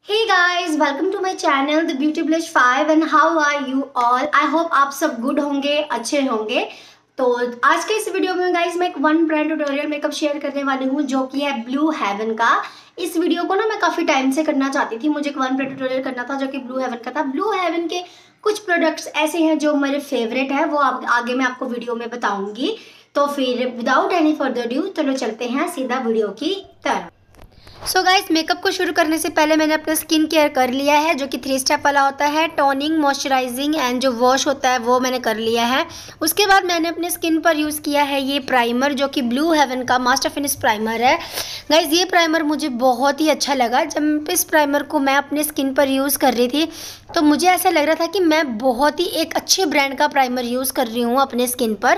Hey guys, welcome to my channel The Beauty Blush 5 and how are you all? I hope आप सब good होंगे, अच्छे होंगे। तो आज के इस वीडियो में गाइज मैं एक one brand tutorial makeup share करने वाली हूँ जो कि है ब्लू हेवन का। इस वीडियो को ना मैं काफ़ी टाइम से करना चाहती थी, मुझे एक वन ब्रांड ट्यूटोरियल करना था जो कि ब्लू हेवन का था। ब्लू हेवन के कुछ प्रोडक्ट्स ऐसे हैं जो मेरे फेवरेट है, वो आगे मैं आपको वीडियो में बताऊंगी। तो फिर विदाउट एनी फर्दर ड्यू चलो चलते हैं सीधा वीडियो की तरफ। सो गाइस, मेकअप को शुरू करने से पहले मैंने अपना स्किन केयर कर लिया है जो कि 3 स्टेप वाला होता है। टोनिंग, मॉइस्चराइजिंग एंड जो वॉश होता है वो मैंने कर लिया है। उसके बाद मैंने अपने स्किन पर यूज़ किया है ये प्राइमर जो कि ब्लू हेवन का मास्टर फिनिश प्राइमर है। गाइस, ये प्राइमर मुझे बहुत ही अच्छा लगा। जब इस प्राइमर को मैं अपने स्किन पर यूज़ कर रही थी तो मुझे ऐसा लग रहा था कि मैं बहुत ही एक अच्छे ब्रांड का प्राइमर यूज़ कर रही हूँ अपने स्किन पर,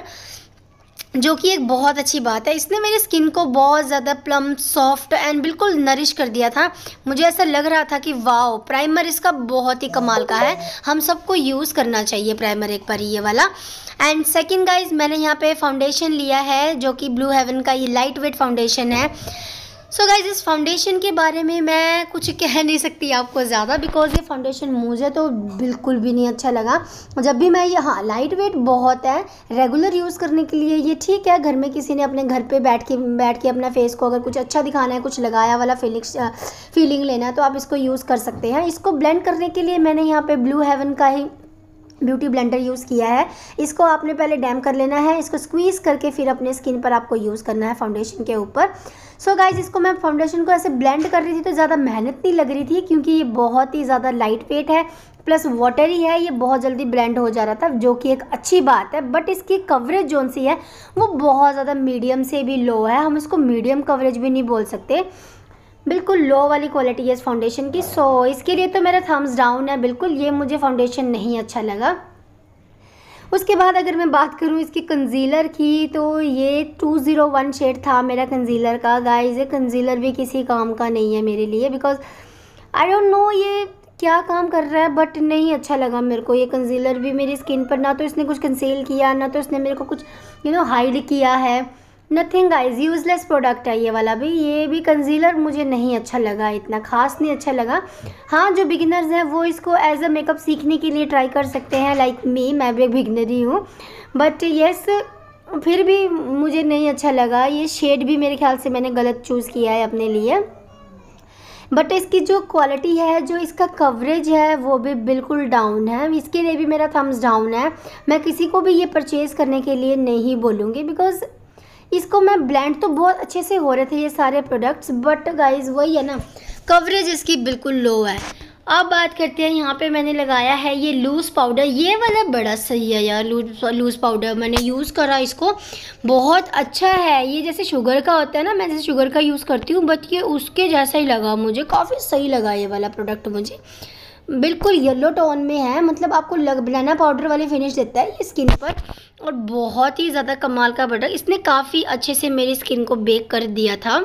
जो कि एक बहुत अच्छी बात है। इसने मेरी स्किन को बहुत ज़्यादा प्लम, सॉफ्ट एंड बिल्कुल नरिश कर दिया था। मुझे ऐसा लग रहा था कि वाओ, प्राइमर इसका बहुत ही कमाल का है, हम सबको यूज़ करना चाहिए प्राइमर एक बार ये वाला। एंड सेकंड गाइज, मैंने यहाँ पे फाउंडेशन लिया है जो कि ब्लू हेवन का ये लाइट वेट फाउंडेशन है। सो गाइज, इस फाउंडेशन के बारे में मैं कुछ कह नहीं सकती आपको ज़्यादा, बिकॉज ये फाउंडेशन मुझे तो बिल्कुल भी नहीं अच्छा लगा। जब भी मैं ये, हाँ लाइट वेट बहुत है, रेगुलर यूज़ करने के लिए ये ठीक है। घर में किसी ने अपने घर पे बैठ के अपना फेस को अगर कुछ अच्छा दिखाना है, कुछ लगाया वाला फीलिंग लेना है तो आप इसको यूज़ कर सकते हैं। इसको ब्लेंड करने के लिए मैंने यहाँ पे ब्लू हेवन का ही ब्यूटी ब्लेंडर यूज़ किया है। इसको आपने पहले डैम कर लेना है, इसको स्क्वीज़ करके फिर अपने स्किन पर आपको यूज़ करना है फाउंडेशन के ऊपर। सो गाइज, इसको मैं फाउंडेशन को ऐसे ब्लेंड कर रही थी तो ज़्यादा मेहनत नहीं लग रही थी क्योंकि ये बहुत ही ज़्यादा लाइट वेट है, प्लस वाटरी है। ये बहुत जल्दी ब्लेंड हो जा रहा था जो कि एक अच्छी बात है। बट इसकी कवरेज जोन सी है वो बहुत ज़्यादा मीडियम से भी लो है, हम इसको मीडियम कवरेज भी नहीं बोल सकते, बिल्कुल लो वाली क्वालिटी है इस फाउंडेशन की। सो इसके लिए तो मेरा थम्स डाउन है, बिल्कुल ये मुझे फाउंडेशन नहीं अच्छा लगा। उसके बाद अगर मैं बात करूँ इसकी कंसीलर की, तो ये 201 शेड था मेरा कंसीलर का। गाइस, ये कंसीलर भी किसी काम का नहीं है मेरे लिए, बिकॉज आई डोंट नो ये क्या काम कर रहा है, बट नहीं अच्छा लगा मेरे को ये कंसीलर भी मेरी स्किन पर। ना तो इसने कुछ कंसील किया, ना तो इसने मेरे को कुछ हाइड किया है, नथिंग गाइज, यूज़लेस प्रोडक्ट है ये वाला भी। ये भी कंसीलर मुझे नहीं अच्छा लगा, इतना खास नहीं अच्छा लगा। हाँ, जो बिगिनर्स हैं वो इसको एज अ मेकअप सीखने के लिए ट्राई कर सकते हैं, लाइक मी, मैं भी एक बिगिनर ही हूँ। बट येस, फिर भी मुझे नहीं अच्छा लगा। ये शेड भी मेरे ख्याल से मैंने गलत चूज़ किया है अपने लिए। बट इसकी जो क्वालिटी है, जो इसका कवरेज है वो भी बिल्कुल डाउन है, इसके लिए भी मेरा थम्स डाउन है। मैं किसी को भी ये परचेज़ करने के लिए नहीं बोलूँगी, बिकॉज इसको मैं ब्लेंड तो बहुत अच्छे से हो रहे थे ये सारे प्रोडक्ट्स, बट गाइज वही है ना, कवरेज इसकी बिल्कुल लो है। अब बात करते हैं, यहाँ पे मैंने लगाया है ये लूज़ पाउडर। ये वाला बड़ा सही है यार, लूज़ पाउडर मैंने यूज़ करा, इसको बहुत अच्छा है। ये जैसे शुगर का होता है ना, मैं जैसे शुगर का यूज़ करती हूँ, बट ये उसके जैसा ही लगा मुझे, काफ़ी सही लगा ये वाला प्रोडक्ट मुझे। बिल्कुल येलो टोन में है, मतलब आपको बनाना पाउडर वाली फिनिश देता है ये स्किन पर, और बहुत ही ज़्यादा कमाल का प्रोडक्ट। इसने काफ़ी अच्छे से मेरी स्किन को बेक कर दिया था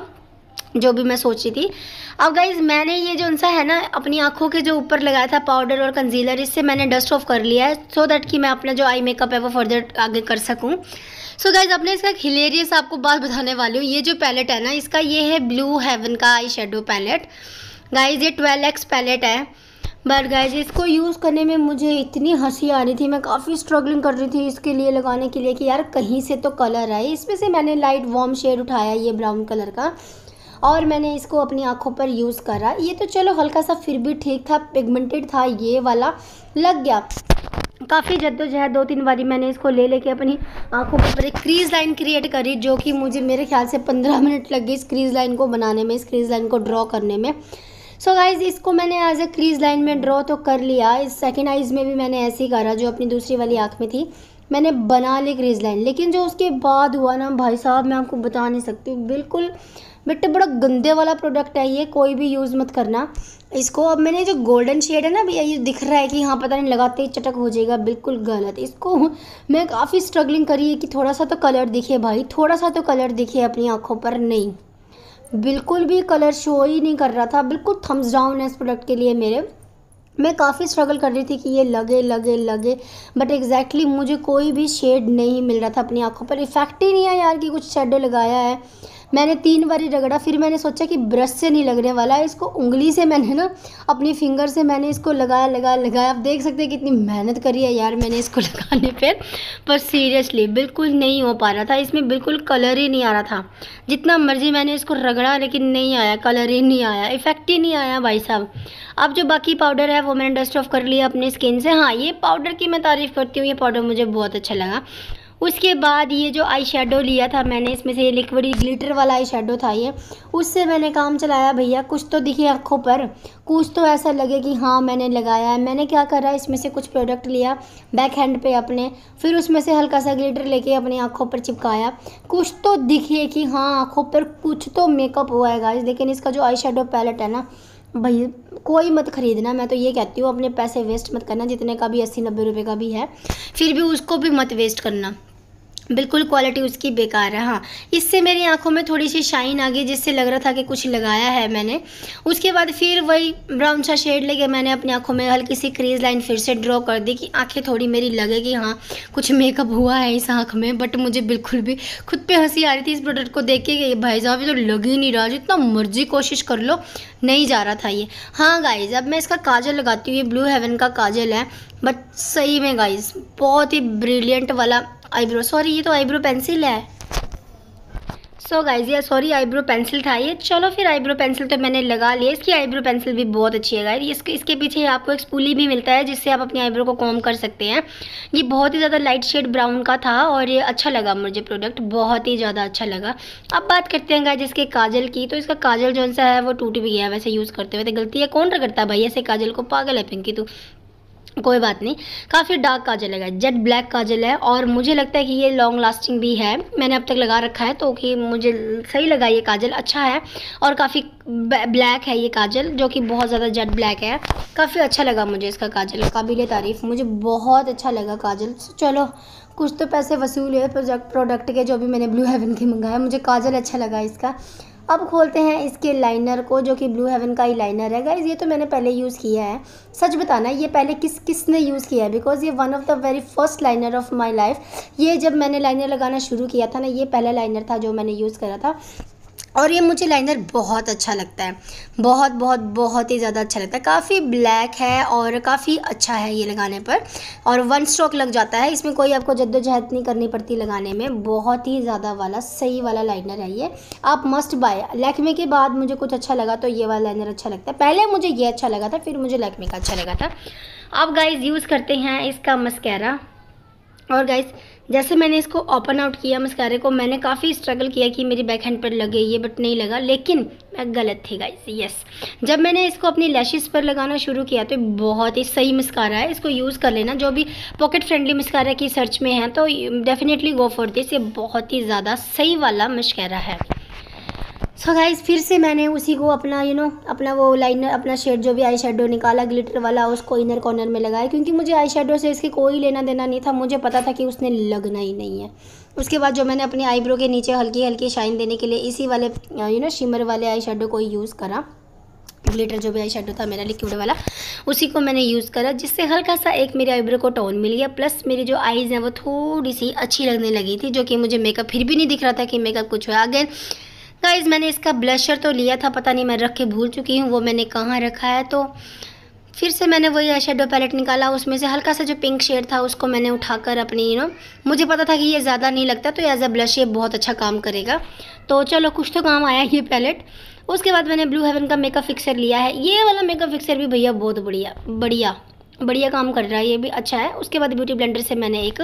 जो भी मैं सोची थी। अब गाइज, मैंने ये जो सा है ना अपनी आँखों के जो ऊपर लगाया था पाउडर और कंसीलर, इससे मैंने डस्ट ऑफ कर लिया है सो दैट कि मैं अपना जो आई मेकअप है वो फर्दर आगे कर सकूँ। सो गाइज, अपने इसका हिलेरियस आपको बात बताने वाली हूँ। ये जो पैलेट है ना इसका, ये है ब्लू हेवन का आई शेडो पैलेट। गाइज, ये 12x पैलेट है, बट गाइज इसको यूज़ करने में मुझे इतनी हंसी आ रही थी, मैं काफ़ी स्ट्रगलिंग कर रही थी इसके लिए लगाने के लिए कि यार कहीं से तो कलर आए। इसमें से मैंने लाइट वार्म शेड उठाया ये ब्राउन कलर का, और मैंने इसको अपनी आँखों पर यूज़ करा। ये तो चलो हल्का सा फिर भी ठीक था, पिगमेंटेड था, ये वाला लग गया। काफ़ी जद्दोजहद 2-3 बारी मैंने इसको लेके अपनी आँखों पर एक क्रीज लाइन क्रिएट करी, जो कि मुझे मेरे ख्याल से 15 मिनट लग गई इस क्रीज लाइन को बनाने में, इस क्रीज लाइन को ड्रॉ करने में। सो गाइज, इसको मैंने एज ए क्रीज लाइन में ड्रॉ तो कर लिया। इस सेकंड आइज़ में भी मैंने ऐसे ही करा, जो अपनी दूसरी वाली आँख में थी मैंने बना ली क्रीज लाइन। लेकिन जो उसके बाद हुआ ना भाई साहब, मैं आपको बता नहीं सकती, बिल्कुल बेटे बड़ा गंदे वाला प्रोडक्ट है ये, कोई भी यूज़ मत करना इसको। अब मैंने जो गोल्डन शेड है ना भैया, ये दिख रहा है कि हाँ पता नहीं लगाते ही चटक हो जाएगा, बिल्कुल गलत। इसको मैं काफ़ी स्ट्रगलिंग करी है कि थोड़ा सा तो कलर दिखे भाई, थोड़ा सा तो कलर दिखे अपनी आँखों पर, नहीं बिल्कुल भी कलर शो ही नहीं कर रहा था। बिल्कुल थम्स डाउन है इस प्रोडक्ट के लिए मेरे। मैं काफ़ी स्ट्रगल कर रही थी कि ये लगे, बट एग्जैक्टली मुझे कोई भी शेड नहीं मिल रहा था अपनी आँखों पर। इफेक्ट ही नहीं है यार कि कुछ शेडो लगाया है, मैंने 3 बार रगड़ा, फिर मैंने सोचा कि ब्रश से नहीं लगने वाला है, इसको उंगली से मैंने ना अपनी फिंगर से मैंने इसको लगाया। आप देख सकते हैं कितनी मेहनत करी है यार मैंने इसको लगाने पर सीरियसली बिल्कुल नहीं हो पा रहा था, इसमें बिल्कुल कलर ही नहीं आ रहा था। जितना मर्जी मैंने इसको रगड़ा लेकिन नहीं आया, कलर ही नहीं आया, इफेक्ट ही नहीं आया भाई साहब। अब जो बाकी पाउडर है वो मैंने डस्ट ऑफ कर लिया अपनी स्किन से। हाँ, ये पाउडर की मैं तारीफ़ करती हूँ, ये पाउडर मुझे बहुत अच्छा लगा। उसके बाद ये जो आई शेडो लिया था मैंने, इसमें से ये लिक्विड ग्लिटर वाला आई शेडो था ये, उससे मैंने काम चलाया भैया। कुछ तो दिखे आँखों पर, कुछ तो ऐसा लगे कि हाँ मैंने लगाया है। मैंने क्या करा, इसमें से कुछ प्रोडक्ट लिया बैक हैंड पे अपने, फिर उसमें से हल्का सा ग्लिटर लेके अपनी आँखों पर चिपकाया। कुछ तो दिखे कि हाँ आँखों पर कुछ तो मेकअप हुआ है गाइस। लेकिन इसका जो आई शेडो पैलेट है ना भाई, कोई मत ख़रीदना, मैं तो ये कहती हूँ अपने पैसे वेस्ट मत करना। जितने का भी 80-90 रुपये का भी है, फिर भी उसको भी मत वेस्ट करना, बिल्कुल क्वालिटी उसकी बेकार है। हाँ, इससे मेरी आंखों में थोड़ी सी शाइन आ गई, जिससे लग रहा था कि कुछ लगाया है मैंने। उसके बाद फिर वही ब्राउन सा शेड लेके मैंने अपनी आंखों में हल्की सी क्रीज लाइन फिर से ड्रॉ कर दी कि आंखें थोड़ी मेरी लगे कि हाँ कुछ मेकअप हुआ है इस आँख में। बट मुझे बिल्कुल भी खुद पे हंसी आ रही थी इस प्रोडक्ट को देख के कि भाई साहब ये तो लग ही नहीं रहा, जितना मर्जी कोशिश कर लो नहीं जा रहा था ये। हाँ गाइज, अब मैं इसका काजल लगाती हूँ, ये ब्लू हेवन का काजल है। बट सही में गाइज बहुत ही ब्रिलियंट वाला आईब्रो, सॉरी ये तो आईब्रो पेंसिल है। सो गाइज ये सॉरी आईब्रो पेंसिल था ये। चलो फिर आईब्रो पेंसिल तो मैंने लगा लिया। इसकी आईब्रो पेंसिल भी बहुत अच्छी है गाइज। इसके पीछे आपको एक स्पूली भी मिलता है जिससे आप अपनी आईब्रो को कॉम्ब कर सकते हैं। ये बहुत ही ज़्यादा लाइट शेड ब्राउन का था और ये अच्छा लगा मुझे, प्रोडक्ट बहुत ही ज़्यादा अच्छा लगा। अब बात करते हैं गाइज इसके काजल की। तो इसका काजल जो सा है वो टूट भी गया वैसे यूज़ करते हुए। तो गलती है कौन करता है भाई ऐसे काजल को, पागल है पिंकी तू। कोई बात नहीं, काफ़ी डार्क काजल है, जेट ब्लैक काजल है और मुझे लगता है कि ये लॉन्ग लास्टिंग भी है। मैंने अब तक लगा रखा है तो कि मुझे सही लगा, ये काजल अच्छा है और काफ़ी ब्लैक है ये काजल, जो कि बहुत ज़्यादा जेट ब्लैक है। काफ़ी अच्छा लगा मुझे इसका काजल, काबिले तारीफ़, मुझे बहुत अच्छा लगा काजल। चलो कुछ तो पैसे वसूल हुए प्रोडक्ट के जो भी मैंने ब्लू हेवन के मंगाया। मुझे काजल अच्छा लगा इसका। अब खोलते हैं इसके लाइनर को, जो कि ब्लू हेवन का ही लाइनर है गाइज। ये तो मैंने पहले यूज़ किया है। सच बताना ये पहले किसने यूज़ किया है, बिकॉज ये one of the very first liner of my life. ये जब मैंने लाइनर लगाना शुरू किया था ना, ये पहला लाइनर था जो मैंने यूज़ करा था और ये मुझे लाइनर बहुत अच्छा लगता है, बहुत बहुत बहुत ही ज़्यादा अच्छा लगता है। काफ़ी ब्लैक है और काफ़ी अच्छा है ये लगाने पर और 1 स्ट्रोक लग जाता है, इसमें कोई आपको जद्दोजहद नहीं करनी पड़ती लगाने में। बहुत ही ज़्यादा वाला सही वाला लाइनर है ये, आप मस्ट बाय। लैक्मे के बाद मुझे कुछ अच्छा लगा तो ये वाला लाइनर अच्छा लगता है। पहले मुझे ये अच्छा लगा था, फिर मुझे लैक्मे का अच्छा लगा था। अब गाइज यूज़ करते हैं इसका मस्कारा। और गाइस जैसे मैंने इसको ओपन आउट किया मस्कारे को, मैंने काफ़ी स्ट्रगल किया कि मेरी बैक हैंड पर लगे ये, बट नहीं लगा। लेकिन मैं गलत थी गाइस, यस। जब मैंने इसको अपनी लैशेस पर लगाना शुरू किया तो बहुत ही सही मस्कारा है, इसको यूज़ कर लेना। जो भी पॉकेट फ्रेंडली मस्कारा की सर्च में है तो डेफिनेटली गो फॉर दिस, ये बहुत ही ज़्यादा सही वाला मस्कारा है। सो गाइस फिर से मैंने उसी को अपना अपना वो लाइनर, अपना शेड जो भी आई शेडो निकाला ग्लिटर वाला, उसको इनर कॉर्नर में लगाया, क्योंकि मुझे आई शेडो से इसकी कोई लेना देना नहीं था। मुझे पता था कि उसने लगना ही नहीं है। उसके बाद जो मैंने अपनी आईब्रो के नीचे हल्की हल्की शाइन देने के लिए इसी वाले शिमर वाले आई शेडो को यूज़ करा। ग्लिटर जो भी आई शेडो था मेरा लिक्विड वाला, उसी को मैंने यूज़ करा, जिससे हल्का सा एक मेरे आईब्रो को टोन मिल गया। प्लस मेरी जो आईज़ हैं वो थोड़ी सी अच्छी लगने लगी थी, जो कि मुझे मेकअप फिर भी नहीं दिख रहा था कि मेकअप कुछ हुआ। अगेन गाइस मैंने इसका ब्लशर तो लिया था, पता नहीं मैं रख के भूल चुकी हूँ वो मैंने कहाँ रखा है। तो फिर से मैंने वही आई शेडो पैलेट निकाला, उसमें से हल्का सा जो पिंक शेड था उसको मैंने उठाकर अपनी मुझे पता था कि ये ज़्यादा नहीं लगता तो एज अ ब्लश ये बहुत अच्छा काम करेगा। तो चलो कुछ तो काम आया ये पैलेट। उसके बाद मैंने ब्लू हेवन का मेकअप फिक्सर लिया है। ये वाला मेकअप फिक्सर भी भैया बहुत बढ़िया काम कर रहा है, ये भी अच्छा है। उसके बाद ब्यूटी ब्लेंडर से मैंने एक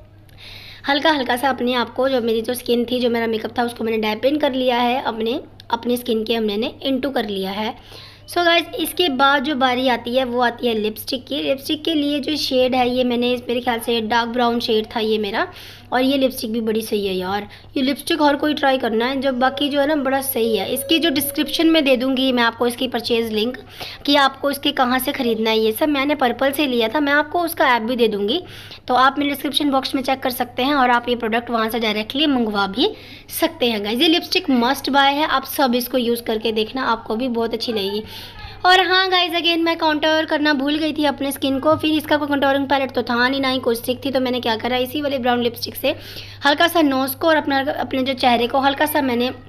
हल्का सा अपने आप को, जो मेरी जो स्किन थी, जो मेरा मेकअप था, उसको मैंने डैपेन कर लिया है, अपने स्किन के मैंने इंटू कर लिया है। सो गाइस इसके बाद जो बारी आती है वो आती है लिपस्टिक की। लिपस्टिक के लिए जो शेड है ये मेरे ख्याल से डार्क ब्राउन शेड था ये मेरा, और ये लिपस्टिक भी बड़ी सही है यार। ये लिपस्टिक हर कोई ट्राई करना है, जब बाकी जो है ना बड़ा सही है। इसकी जो डिस्क्रिप्शन में दे दूँगी मैं आपको इसकी परचेज़ लिंक, कि आपको इसके कहाँ से ख़रीदना है। ये सब मैंने पर्पल से लिया था, मैं आपको उसका ऐप भी दे दूँगी, तो आप मेरे डिस्क्रिप्शन बॉक्स में चेक कर सकते हैं और आप ये प्रोडक्ट वहाँ से डायरेक्टली मंगवा भी सकते हैं गाइस। ये लिपस्टिक मस्ट बाय है, आप सब इसको यूज़ करके देखना, आपको भी बहुत अच्छी लगेगी। और हाँ गाइज अगेन मैं काउंटर करना भूल गई थी अपने स्किन को। फिर इसका कोई कंटोरिंग पैलेट तो था नहीं, ना ही कोई स्टिक थी, तो मैंने क्या करा, इसी वाले ब्राउन लिपस्टिक से हल्का सा नोज़ को और अपने जो चेहरे को हल्का सा मैंने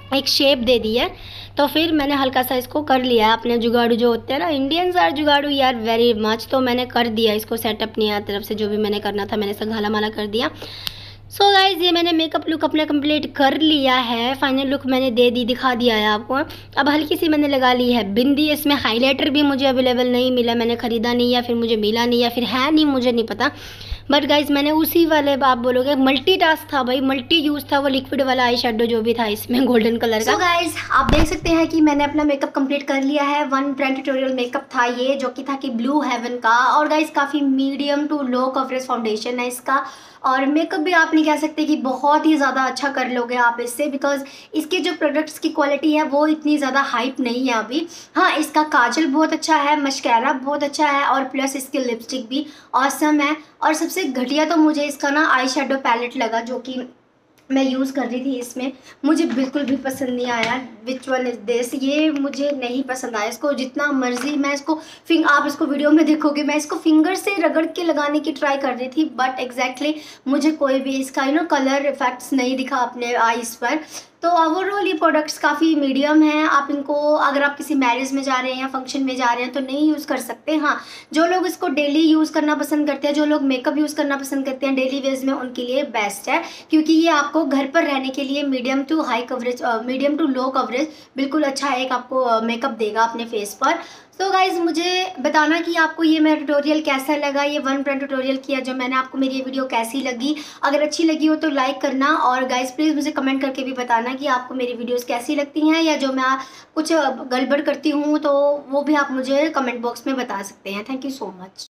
एक शेप दे दी है। तो फिर मैंने हल्का सा इसको कर लिया है, अपने जुगाड़ू जो होते हैं ना, इंडियंस आर जुगाड़ू यार वेरी मच। तो मैंने कर दिया इसको सेट अपनी तरफ से, जो भी मैंने करना था मैंने सब घाला माला कर दिया। सो गाइज ये मैंने मेकअप लुक अपना कंप्लीट कर लिया है, फाइनल लुक मैंने दे दी, दिखा दिया है आपको। अब हल्की सी मैंने लगा ली है बिंदी। इसमें हाइलाइटर भी मुझे अवेलेबल नहीं मिला, मैंने ख़रीदा नहीं या फिर मुझे मिला नहीं या फिर है नहीं, मुझे नहीं पता। बट गाइज मैंने उसी वाले, आप बोलोगे मल्टी टास्क था भाई, मल्टी यूज था, वो लिक्विड वाला आई शेडो जो भी था इसमें गोल्डन कलर का। गाइज आप देख सकते हैं कि मैंने अपना मेकअप कंप्लीट कर लिया है। 1 ब्रांड ट्यूटोरियल मेकअप था ये, जो कि था कि ब्लू हेवन का। और गाइज काफ़ी medium to low coverage foundation है इसका, और मेकअप भी आप नहीं कह सकते कि बहुत ही ज़्यादा अच्छा कर लोगे आप इससे, बिकॉज इसके जो प्रोडक्ट्स की क्वालिटी है वो इतनी ज़्यादा हाइप नहीं है अभी। हाँ, इसका काजल बहुत अच्छा है, मस्कारा बहुत अच्छा है, और प्लस इसकी लिपस्टिक भी ऑसम है। और सबसे घटिया तो मुझे इसका ना आई शेडो पैलेट लगा, जो कि मैं यूज़ कर रही थी इसमें, मुझे बिल्कुल भी पसंद नहीं आया। विच वन इज़ दिस, ये मुझे नहीं पसंद आया। इसको जितना मर्जी मैं इसको आप इसको वीडियो में देखोगे, मैं इसको फिंगर से रगड़ के लगाने की ट्राई कर रही थी, बट एग्जैक्टली मुझे कोई भी इसका कलर इफेक्ट्स नहीं दिखा अपने आईज पर। तो ओवरऑल ये प्रोडक्ट्स काफ़ी मीडियम हैं। आप इनको अगर आप किसी मैरिज में जा रहे हैं या फंक्शन में जा रहे हैं तो नहीं यूज़ कर सकते। हाँ, जो लोग इसको डेली यूज़ करना पसंद करते हैं, जो लोग मेकअप यूज़ करना पसंद करते हैं डेली वेज में, उनके लिए बेस्ट है, क्योंकि ये आपको घर पर रहने के लिए medium to high coverage, medium to low coverage बिल्कुल अच्छा एक आपको मेकअप देगा अपने फेस पर। तो गाइज़ मुझे बताना कि आपको ये मेरा ट्यूटोरियल कैसा लगा, ये 1 ब्रांड ट्यूटोरियल किया जो मैंने आपको, मेरी ये वीडियो कैसी लगी। अगर अच्छी लगी हो तो लाइक करना, और गाइज़ प्लीज़ मुझे कमेंट करके भी बताना कि आपको मेरी वीडियोस कैसी लगती हैं, या जो मैं कुछ गड़बड़ करती हूँ तो वो भी आप मुझे कमेंट बॉक्स में बता सकते हैं। Thank you so much.